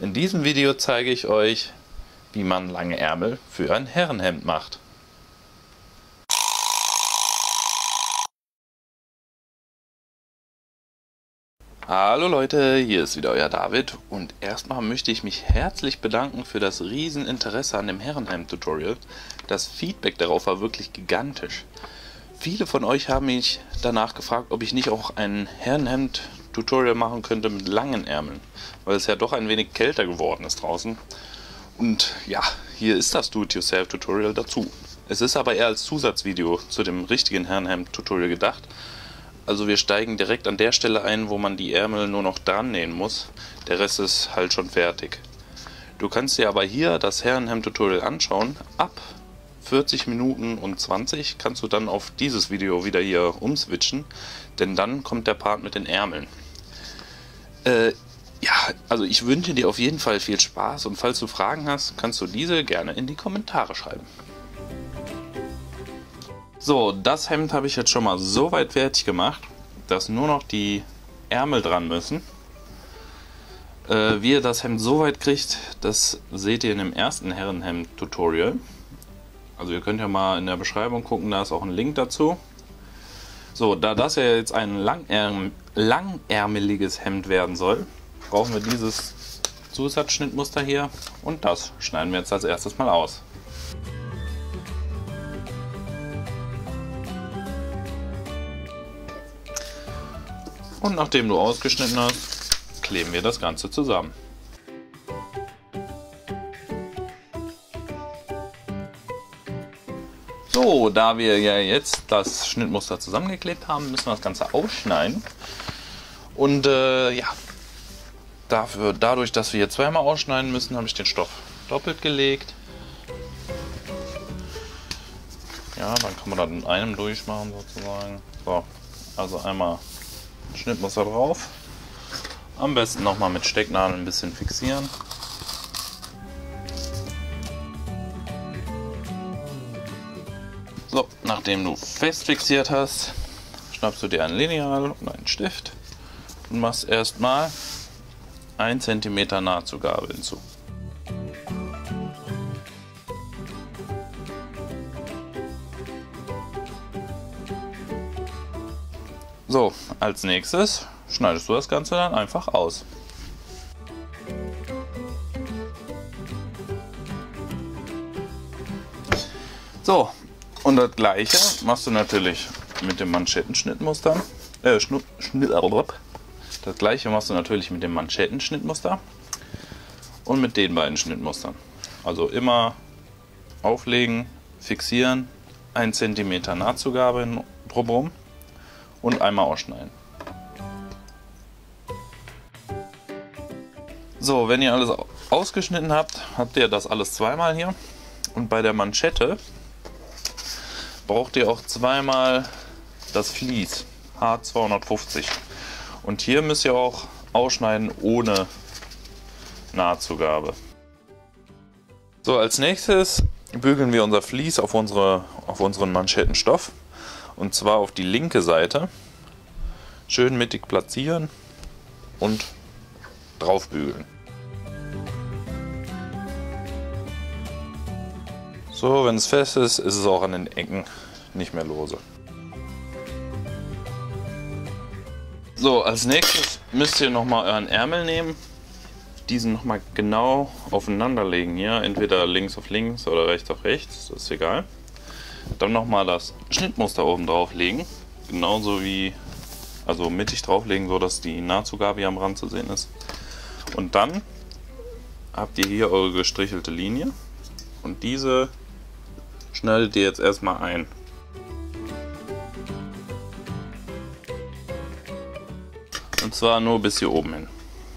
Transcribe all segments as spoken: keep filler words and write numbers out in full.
In diesem Video zeige ich euch, wie man lange Ärmel für ein Herrenhemd macht. Hallo Leute, hier ist wieder euer David und erstmal möchte ich mich herzlich bedanken für das riesen Interesse an dem Herrenhemd-Tutorial. Das Feedback darauf war wirklich gigantisch. Viele von euch haben mich danach gefragt, ob ich nicht auch ein Herrenhemd-Tutorial machen könnte mit langen Ärmeln, weil es ja doch ein wenig kälter geworden ist draußen. Und ja, hier ist das Do-it-yourself-Tutorial dazu. Es ist aber eher als Zusatzvideo zu dem richtigen Herrenhemd-Tutorial gedacht. Also wir steigen direkt an der Stelle ein, wo man die Ärmel nur noch dran nähen muss. Der Rest ist halt schon fertig. Du kannst dir aber hier das Herrenhemd-Tutorial anschauen. Ab vierzig Minuten und zwanzig kannst du dann auf dieses Video wieder hier umswitchen, denn dann kommt der Part mit den Ärmeln. Äh, ja, also ich wünsche dir auf jeden Fall viel Spaß und falls du Fragen hast, kannst du diese gerne in die Kommentare schreiben. So, das Hemd habe ich jetzt schon mal so weit fertig gemacht, dass nur noch die Ärmel dran müssen. Äh, wie ihr das Hemd so weit kriegt, das seht ihr in dem ersten Herrenhemd-Tutorial. Also ihr könnt ja mal in der Beschreibung gucken, da ist auch ein Link dazu. So, da das ja jetzt ein langärm langärmeliges Hemd werden soll, brauchen wir dieses Zusatzschnittmuster hier und das schneiden wir jetzt als erstes mal aus. Und nachdem du ausgeschnitten hast, kleben wir das Ganze zusammen. So, da wir ja jetzt das Schnittmuster zusammengeklebt haben, müssen wir das Ganze ausschneiden. Und äh, ja, dafür, dadurch, dass wir hier zweimal ausschneiden müssen, habe ich den Stoff doppelt gelegt. Ja, dann kann man das in einem durchmachen sozusagen. So, also einmal Schnittmuster drauf. Am besten nochmal mit Stecknadeln ein bisschen fixieren. So, nachdem du fest fixiert hast, schnappst du dir ein Lineal und einen Stift und machst erstmal ein Zentimeter Nahtzugabe hinzu. So, als nächstes schneidest du das Ganze dann einfach aus. So, und das gleiche machst du natürlich mit dem Manschettenschnittmuster. Äh, Schnitt, Schnitt, das gleiche machst du natürlich mit dem Manschettenschnittmuster und mit den beiden Schnittmustern. Also immer auflegen, fixieren, ein Zentimeter Nahtzugabe drumherum und einmal ausschneiden. So, wenn ihr alles ausgeschnitten habt, habt ihr das alles zweimal hier. Und bei der Manschette braucht ihr auch zweimal das Vlies H zweihundertfünfzig. Und hier müsst ihr auch ausschneiden ohne Nahtzugabe. So, als nächstes bügeln wir unser Vlies auf, unsere, auf unseren Manschettenstoff. Und zwar auf die linke Seite. Schön mittig platzieren und drauf bügeln. So, wenn es fest ist, ist es auch an den Ecken nicht mehr lose. So, als nächstes müsst ihr nochmal euren Ärmel nehmen. Diesen nochmal genau aufeinander legen hier. Entweder links auf links oder rechts auf rechts, das ist egal. Dann nochmal das Schnittmuster oben drauf legen. Genauso wie, also mittig drauflegen, so dass die Nahtzugabe hier am Rand zu sehen ist. Und dann habt ihr hier eure gestrichelte Linie. Und diese schneidet ihr jetzt erstmal ein. Und zwar nur bis hier oben hin.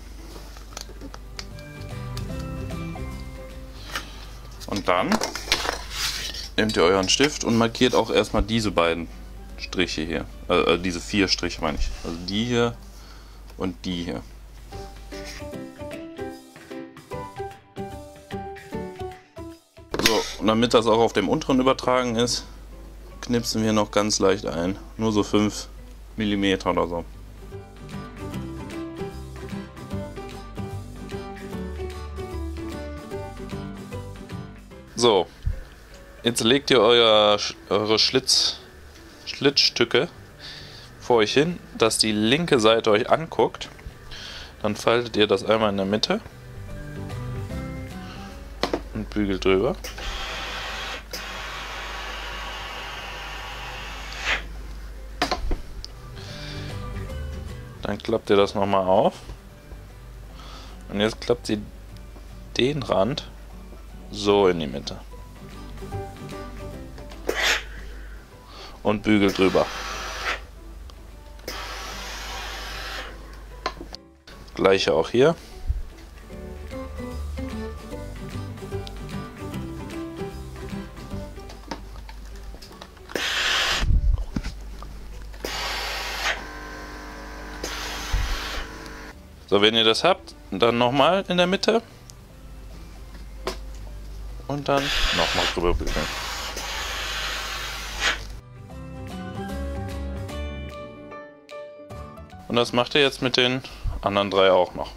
Und dann nehmt ihr euren Stift und markiert auch erstmal diese beiden Striche hier. Äh, diese vier Striche meine ich. Also die hier und die hier. So, und damit das auch auf dem unteren übertragen ist, knipsen wir noch ganz leicht ein. Nur so fünf Millimeter oder so. So, jetzt legt ihr euer, eure Schlitz, Schlitzstücke vor euch hin, dass die linke Seite euch anguckt. Dann faltet ihr das einmal in der Mitte und bügelt drüber. Dann klappt ihr das nochmal auf. Und jetzt klappt sie den Rand so in die Mitte. Und bügelt drüber. Gleiche auch hier. So, wenn ihr das habt, dann nochmal in der Mitte und dann nochmal drüber bügeln. Und das macht ihr jetzt mit den anderen drei auch noch.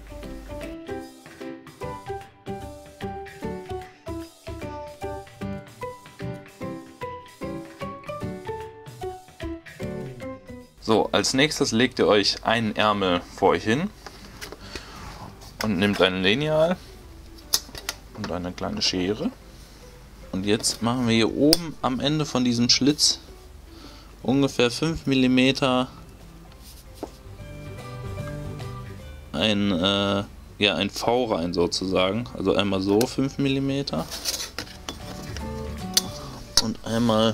So, als nächstes legt ihr euch einen Ärmel vor euch hin und nehmt ein Lineal und eine kleine Schere. Und jetzt machen wir hier oben am Ende von diesem Schlitz ungefähr fünf Millimeter ein, äh, ja, ein V rein sozusagen. Also einmal so fünf Millimeter und einmal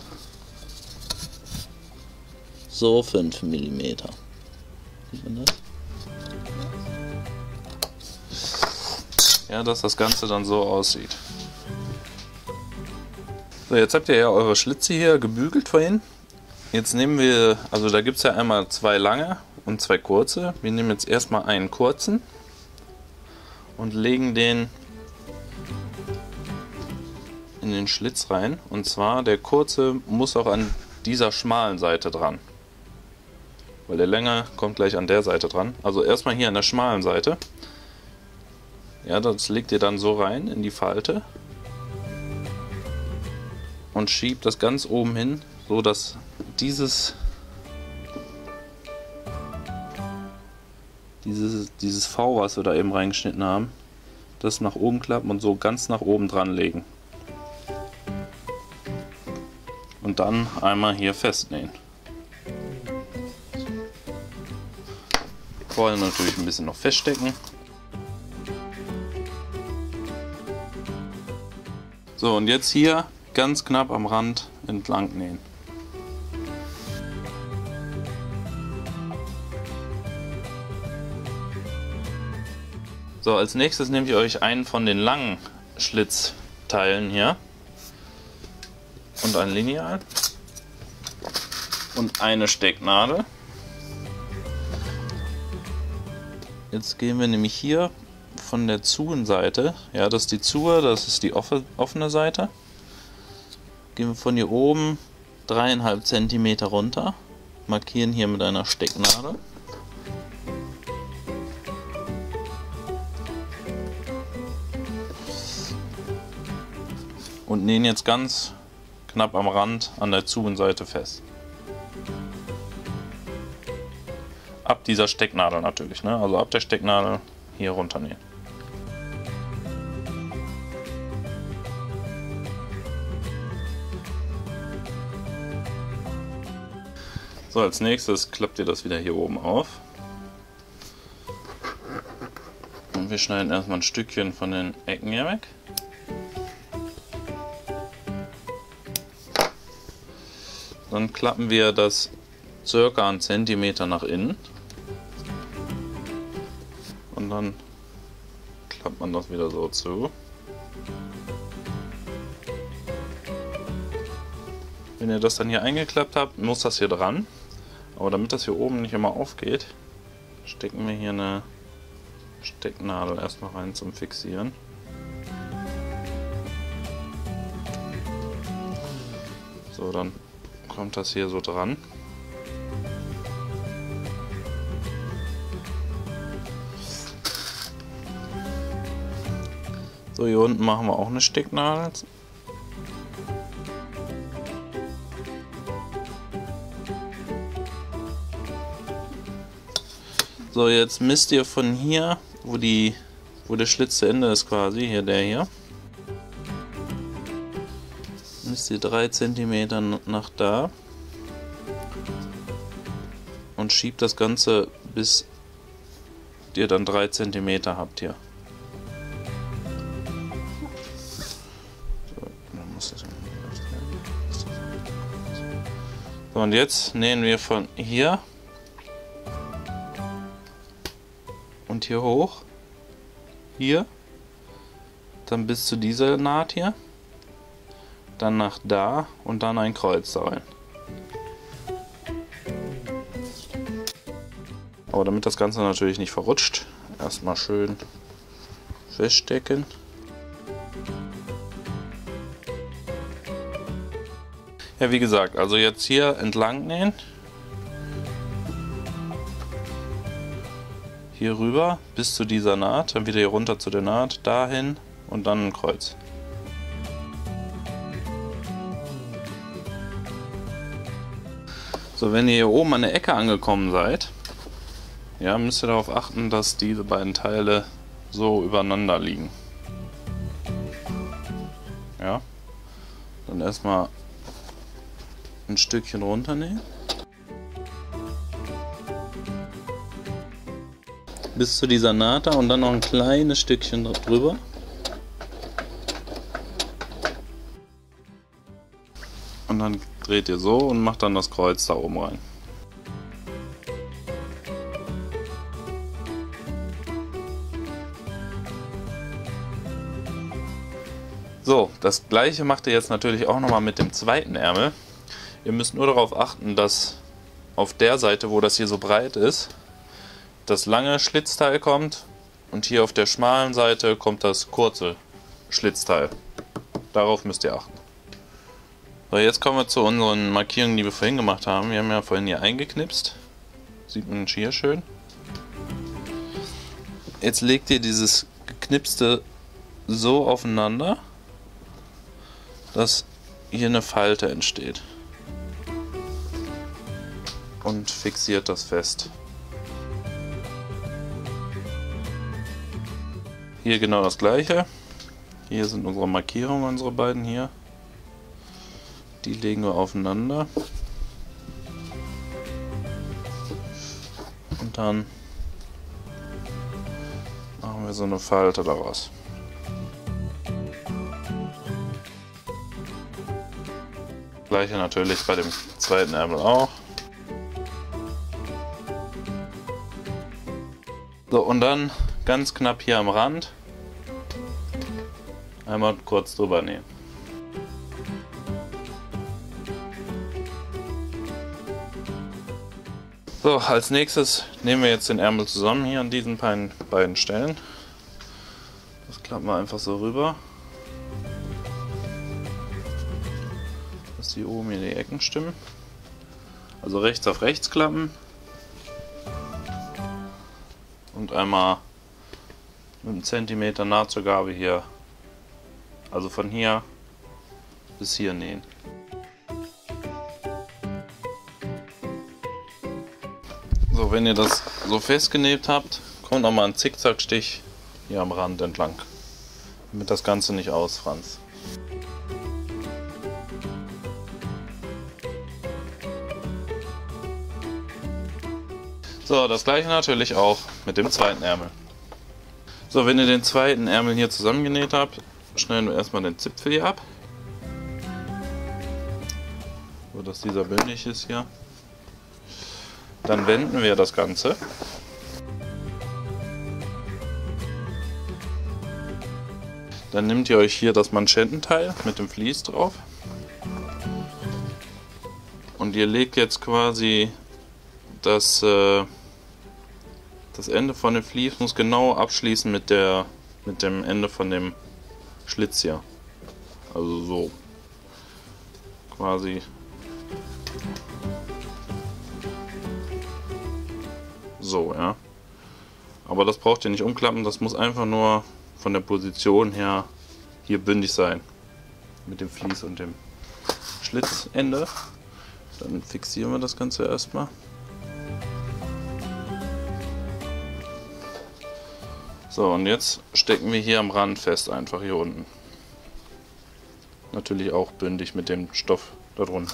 so fünf Millimeter. Sieht man das? Ja, dass das Ganze dann so aussieht. So, jetzt habt ihr ja eure Schlitze hier gebügelt vorhin. Jetzt nehmen wir, also da gibt es ja einmal zwei lange und zwei kurze. Wir nehmen jetzt erstmal einen kurzen und legen den in den Schlitz rein. Und zwar der kurze muss auch an dieser schmalen Seite dran. Weil der länger kommt gleich an der Seite dran. Also erstmal hier an der schmalen Seite. Ja, das legt ihr dann so rein in die Falte und schiebt das ganz oben hin, so dass dieses dieses dieses V, was wir da eben reingeschnitten haben, das nach oben klappen und so ganz nach oben dran legen. Und dann einmal hier festnähen. Vorher natürlich ein bisschen noch feststecken. So, und jetzt hier ganz knapp am Rand entlang nähen. So, als nächstes nehmt ihr euch einen von den langen Schlitzteilen hier und ein Lineal und eine Stecknadel. Jetzt gehen wir nämlich hier von der Zuhenseite, ja, das ist die Zuhe, das ist die offene Seite, gehen wir von hier oben dreieinhalb Zentimeter runter, markieren hier mit einer Stecknadel und nähen jetzt ganz knapp am Rand an der Zuhenseite fest. Ab dieser Stecknadel natürlich, ne? Also ab der Stecknadel hier runter nähen. So, als nächstes klappt ihr das wieder hier oben auf. Und wir schneiden erstmal ein Stückchen von den Ecken hier weg. Dann klappen wir das circa einen Zentimeter nach innen. Und dann klappt man das wieder so zu. Wenn ihr das dann hier eingeklappt habt, muss das hier dran. Aber damit das hier oben nicht immer aufgeht, stecken wir hier eine Stecknadel erstmal rein zum Fixieren. So, dann kommt das hier so dran. So, hier unten machen wir auch eine Stecknadel So, jetzt misst ihr von hier, wo die, wo der Schlitz zu Ende ist quasi, hier der hier. Misst ihr drei Zentimeter nach da. Und schiebt das Ganze, bis ihr dann drei Zentimeter habt hier. So, dann muss das so, und jetzt nähen wir von hier und hier hoch, hier, dann bis zu dieser Naht hier, dann nach da und dann ein Kreuz da rein. Aber damit das Ganze natürlich nicht verrutscht, erstmal schön feststecken. Ja, wie gesagt, also jetzt hier entlang nähen. Hier rüber bis zu dieser Naht, dann wieder hier runter zu der Naht, dahin und dann ein Kreuz. So, wenn ihr hier oben an der Ecke angekommen seid, ja, müsst ihr darauf achten, dass diese beiden Teile so übereinander liegen. Ja, dann erstmal ein Stückchen runternähen. Bis zu dieser Naht da und dann noch ein kleines Stückchen drüber. Und dann dreht ihr so und macht dann das Kreuz da oben rein. So, das gleiche macht ihr jetzt natürlich auch nochmal mit dem zweiten Ärmel. Ihr müsst nur darauf achten, dass auf der Seite, wo das hier so breit ist, das lange Schlitzteil kommt und hier auf der schmalen Seite kommt das kurze Schlitzteil. Darauf müsst ihr achten. So, jetzt kommen wir zu unseren Markierungen, die wir vorhin gemacht haben. Wir haben ja vorhin hier eingeknipst. Sieht man hier schön. Jetzt legt ihr dieses geknipste so aufeinander, dass hier eine Falte entsteht. Und fixiert das fest. Hier genau das gleiche. Hier sind unsere Markierungen, unsere beiden hier. Die legen wir aufeinander. Und dann machen wir so eine Falte daraus. Gleiche natürlich bei dem zweiten Ärmel auch. So, und dann ganz knapp hier am Rand einmal kurz drüber nähen. So, als nächstes nehmen wir jetzt den Ärmel zusammen hier an diesen beiden, beiden Stellen. Das klappen wir einfach so rüber, dass die oben in die Ecken stimmen. Also rechts auf rechts klappen und einmal mit einem Zentimeter Nahtzugabe hier, also von hier bis hier nähen. So, wenn ihr das so festgenäht habt, kommt nochmal ein Zickzackstich hier am Rand entlang, damit das Ganze nicht ausfranst. So, das gleiche natürlich auch mit dem zweiten Ärmel. So, wenn ihr den zweiten Ärmel hier zusammengenäht habt, schneiden wir erstmal den Zipfel hier ab, so dass dieser bündig ist hier. Dann wenden wir das Ganze. Dann nehmt ihr euch hier das Manschettenteil mit dem Vlies drauf. Und ihr legt jetzt quasi das, äh, das Ende von dem Vlies muss genau abschließen mit, der, mit dem Ende von dem Schlitz hier. Also so. Quasi. So, ja. Aber das braucht ihr nicht umklappen, das muss einfach nur von der Position her hier bündig sein. Mit dem Vlies und dem Schlitzende. Dann fixieren wir das Ganze erstmal. So, und jetzt stecken wir hier am Rand fest, einfach hier unten. Natürlich auch bündig mit dem Stoff darunter.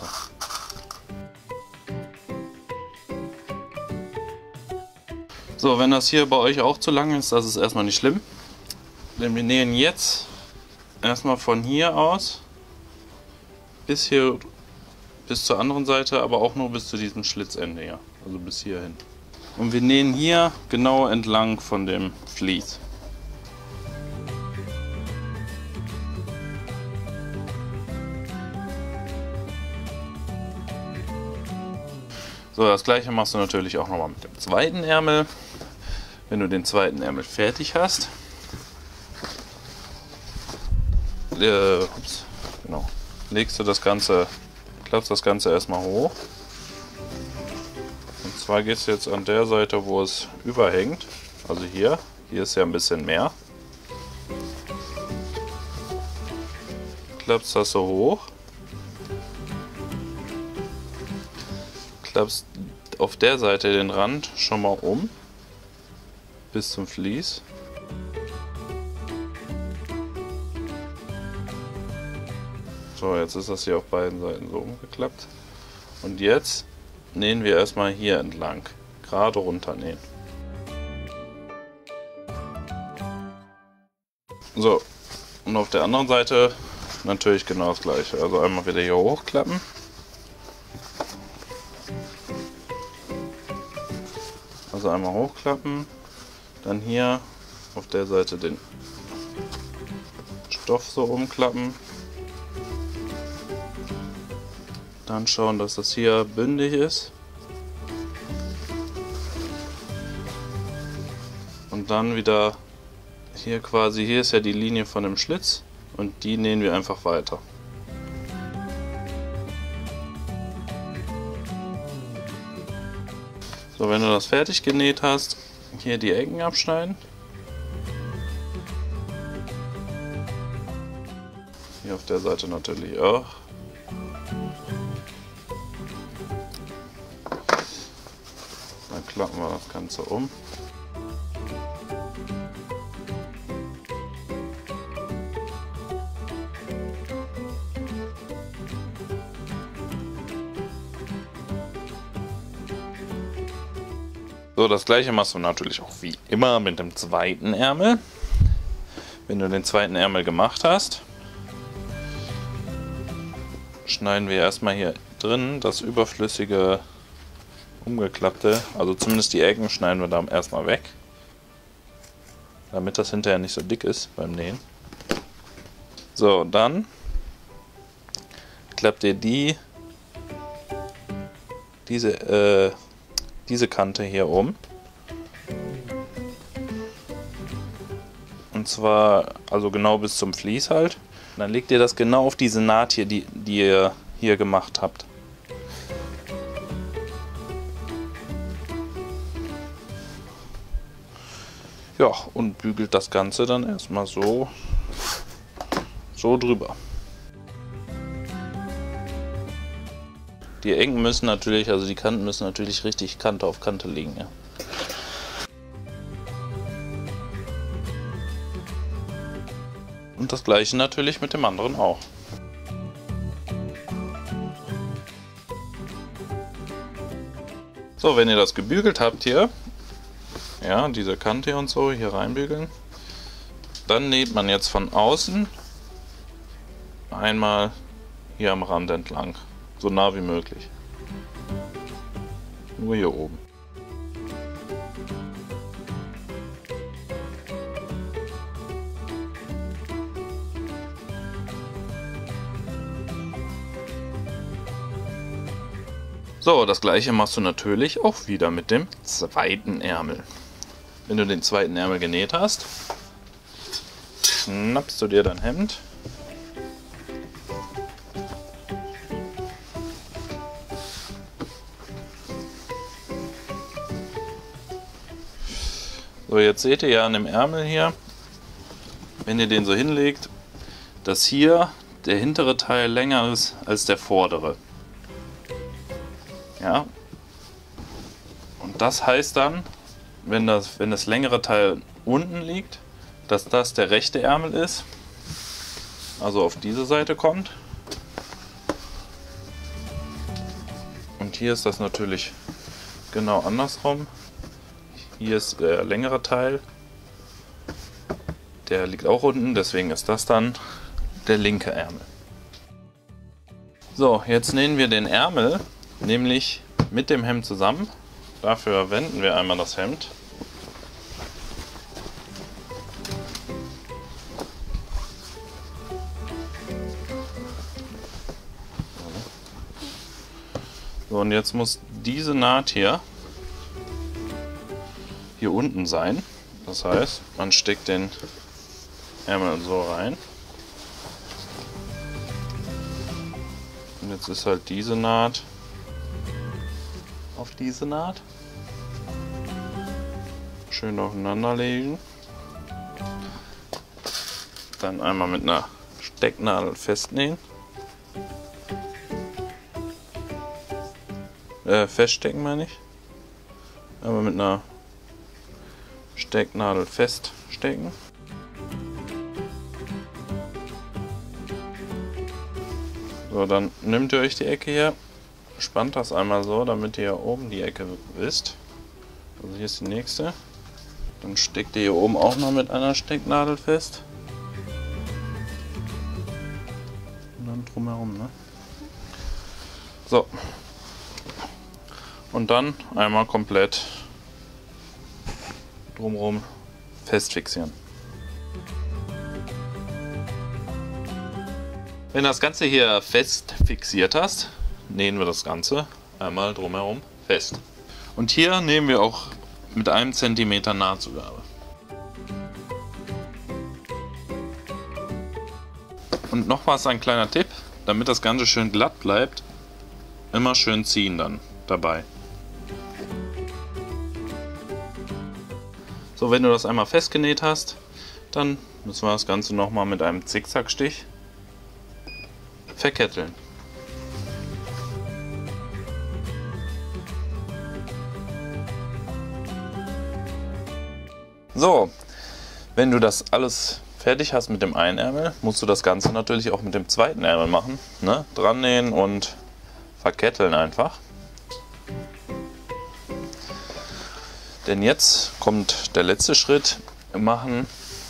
So, wenn das hier bei euch auch zu lang ist, das ist erstmal nicht schlimm. Denn wir nähen jetzt erstmal von hier aus bis hier, bis zur anderen Seite, aber auch nur bis zu diesem Schlitzende hier. Also bis hierhin. Und wir nähen hier genau entlang von dem Vlies. So, das gleiche machst du natürlich auch nochmal mit dem zweiten Ärmel. Wenn du den zweiten Ärmel fertig hast, äh, ups, genau, legst du das Ganze, klappst das Ganze erstmal hoch. Und zwar gehst du jetzt an der Seite, wo es überhängt, also hier, hier ist ja ein bisschen mehr. Klappst das so hoch. Klappst auf der Seite den Rand schon mal um bis zum Vlies. So, jetzt ist das hier auf beiden Seiten so umgeklappt. Und jetzt nähen wir erstmal hier entlang, gerade runter nähen. So, und auf der anderen Seite natürlich genau das gleiche. Also einmal wieder hier hochklappen. Also einmal hochklappen, dann hier auf der Seite den Stoff so umklappen. Dann schauen, dass das hier bündig ist. Und dann wieder hier quasi, hier ist ja die Linie von dem Schlitz und die nähen wir einfach weiter. So, wenn du das fertig genäht hast, hier die Ecken abschneiden. Hier auf der Seite natürlich auch. Dann klappen wir das Ganze um. So, das gleiche machst du natürlich auch wie immer mit dem zweiten Ärmel. Wenn du den zweiten Ärmel gemacht hast, schneiden wir erstmal hier drin das überflüssige umgeklappte, also zumindest die Ecken schneiden wir da erstmal weg, damit das hinterher nicht so dick ist beim Nähen. So, dann klappt ihr die diese äh, diese Kante hier um. Und zwar also genau bis zum Vlies halt. Und dann legt ihr das genau auf diese Naht hier, die, die ihr hier gemacht habt. Ja, und bügelt das Ganze dann erstmal so, so drüber. Die Ecken müssen natürlich, also die Kanten müssen natürlich richtig Kante auf Kante liegen. Ja. Und das gleiche natürlich mit dem anderen auch. So, wenn ihr das gebügelt habt hier, ja, diese Kante und so hier reinbügeln, dann näht man jetzt von außen einmal hier am Rand entlang. So nah wie möglich. Nur hier oben. So, das gleiche machst du natürlich auch wieder mit dem zweiten Ärmel. Wenn du den zweiten Ärmel genäht hast, schnappst du dir dein Hemd. So, jetzt seht ihr ja an dem Ärmel hier, wenn ihr den so hinlegt, dass hier der hintere Teil länger ist als der vordere. Ja. Und das heißt dann, wenn das, wenn das längere Teil unten liegt, dass das der rechte Ärmel ist, also auf diese Seite kommt. Und hier ist das natürlich genau andersrum. Hier ist der längere Teil, der liegt auch unten, deswegen ist das dann der linke Ärmel. So, jetzt nähen wir den Ärmel nämlich mit dem Hemd zusammen. Dafür wenden wir einmal das Hemd. So, und jetzt muss diese Naht hier hier unten sein. Das heißt, man steckt den Ärmel so rein. Und jetzt ist halt diese Naht auf diese Naht. Schön aufeinander legen. Dann einmal mit einer Stecknadel festnähen. Äh, feststecken meine ich. Aber mit einer Stecknadel feststecken. So, dann nehmt ihr euch die Ecke hier, spannt das einmal so, damit ihr hier oben die Ecke wisst. Also hier ist die nächste. Dann steckt ihr hier oben auch noch mit einer Stecknadel fest. Und dann drumherum, ne? So. Und dann einmal komplett drumherum fest fixieren. Wenn du das Ganze hier fest fixiert hast, nähen wir das Ganze einmal drumherum fest. Und hier nehmen wir auch mit einem Zentimeter Nahtzugabe. Und nochmals ein kleiner Tipp, damit das Ganze schön glatt bleibt, immer schön ziehen dann dabei. So, wenn du das einmal festgenäht hast, dann müssen wir das Ganze nochmal mit einem Zickzackstich verketteln. So, wenn du das alles fertig hast mit dem einen Ärmel, musst du das Ganze natürlich auch mit dem zweiten Ärmel machen. Ne? Dran nähen und verketteln einfach. Denn jetzt kommt der letzte Schritt. Wir machen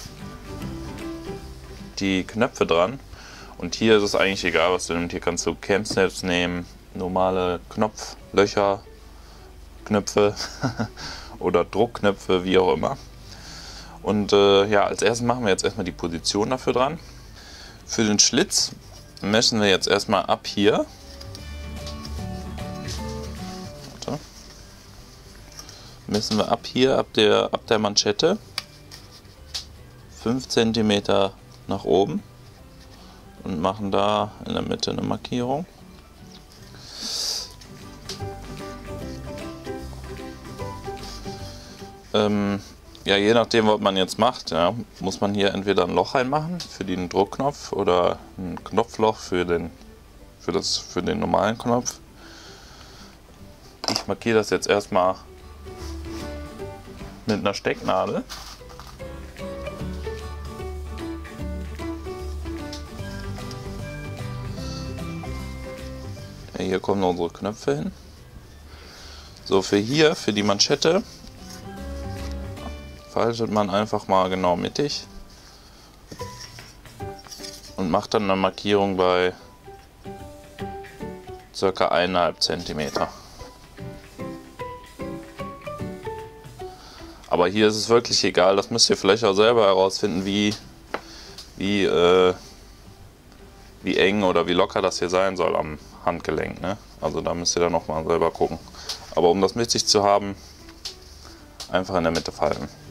die Knöpfe dran. Und hier ist es eigentlich egal, was du nimmst. Hier kannst du Cam-Snaps nehmen, normale Knopflöcher, Knöpfe oder Druckknöpfe, wie auch immer. Und äh, ja, als erstes machen wir jetzt erstmal die Position dafür dran. Für den Schlitz messen wir jetzt erstmal ab hier. Warte. Messen wir ab hier, ab der, ab der Manschette, fünf Zentimeter nach oben. Und machen da in der Mitte eine Markierung. Ähm, ja, je nachdem, was man jetzt macht, ja, muss man hier entweder ein Loch reinmachen für den Druckknopf oder ein Knopfloch für den, für das, für den normalen Knopf. Ich markiere das jetzt erstmal mit einer Stecknadel. Hier kommen unsere Knöpfe hin. So, für hier, für die Manschette, faltet man einfach mal genau mittig und macht dann eine Markierung bei ca. eineinhalb Zentimeter. Aber hier ist es wirklich egal, das müsst ihr vielleicht auch selber herausfinden, wie, wie, äh, wie eng oder wie locker das hier sein soll am Handgelenk. Ne? Also da müsst ihr dann nochmal selber gucken. Aber um das mittig zu haben, einfach in der Mitte falten.